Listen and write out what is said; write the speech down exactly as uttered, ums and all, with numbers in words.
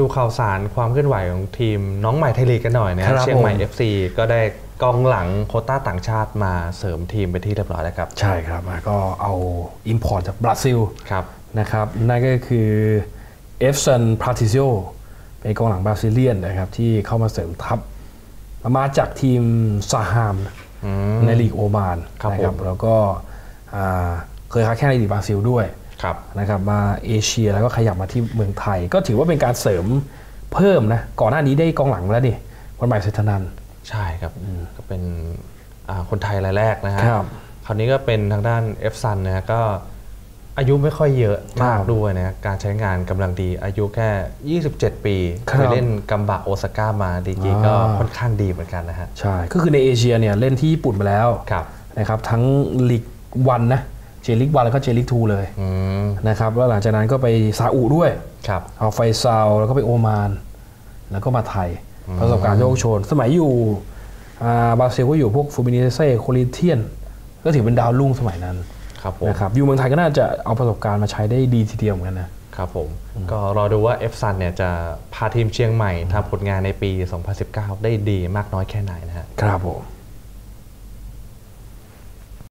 ดูข่าวสารความเคลื่อนไหวของทีมน้องใหม่ไทยลีกกันหน่อยนะเชียงใหม่ เอฟ ซี ก็ได้กองหลังโควต้าต่างชาติมาเสริมทีมไปที่เรียบร้อยแล้วครับใช่ครับก็เอาอิมพอร์ตจากบราซิลนะครับนั่นก็คือเอฟซันพาติซิโอเป็นกองหลังบราซิเลียนนะครับที่เข้ามาเสริมทัพมาจากทีมซาฮามในลีกโอมานนะครับแล้วก็เคยค้าแข่งในลีกบราซิลด้วยนะครับมาเอเชียแล้วก็ขยับมาที่เมืองไทยก็ถือว่าเป็นการเสริมเพิ่มนะก่อนหน้านี้ได้กองหลังแล้วดิวันใหม่เศรษฐนันท์ใช่ครับก็เป็นคนไทยรายแรกนะฮะคราวนี้ก็เป็นทางด้านเอฟซันนะก็อายุไม่ค่อยเยอะมากด้วยนะการใช้งานกำลังดีอายุแค่ยี่สิบเจ็ดปีเคยเล่นกัมบะโอซาก้ามาดีกีก็ค่อนข้างดีเหมือนกันนะฮะใช่ก็คือในเอเชียเนี่ยเล่นที่ญี่ปุ่นมาแล้วนะครับทั้งลีกวันนะเจลิกวันแล้วก็เจลิกทูเลยนะครับแล้วหลังจากนั้นก็ไปซาอุด้วยเอาไฟซาวแล้วก็ไปโอมานแล้วก็มาไทยประสบการณ์โชคโชนสมัยอยู่บราซิลก็อยู่พวกฟูมิเนเซ่โคลิเทียนก็ถือเป็นดาวรุ่งสมัยนั้นนะครับอยู่เมืองไทยก็น่าจะเอาประสบการณ์มาใช้ได้ดีทีเดียวเหมือนกันนะครับผมก็รอดูว่าเอฟซันเนี่ยจะพาทีมเชียงใหม่ทำผลงานในปีสองพันสิบเก้าได้ดีมากน้อยแค่ไหนนะฮะครับผม